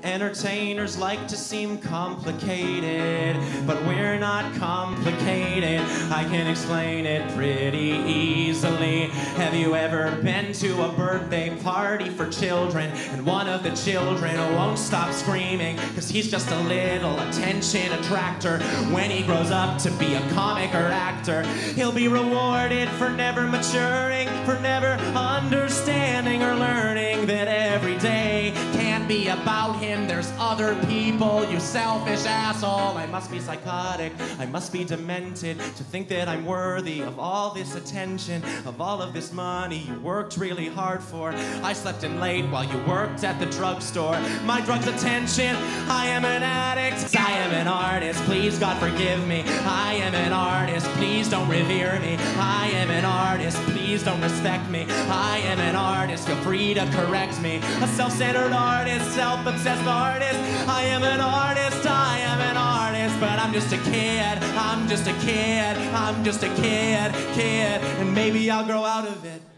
Entertainers like to seem complicated, but we're not complicated. I can explain it pretty easily. Have you ever been to a birthday party for children, and one of the children won't stop screaming because he's just a little attention attractor? When he grows up to be a comic or actor, he'll be rewarded for never maturing, for never understanding or learning that every day can't be about him. There's other people, you selfish asshole. I must be psychotic, I must be demented to think that I'm worthy of all this attention, of all of this money you worked really hard for. I slept in late while you worked at the drugstore. My drug's attention. I am an addict, I am an artist, please God forgive me. I am an artist, please don't revere me. I am an artist, please don't respect me. I am an artist, feel free to correct me. A self-centered artist, self-obsessed artist. I am an artist, I am an artist, but I'm just a kid, I'm just a kid, I'm just a kid, and maybe I'll grow out of it.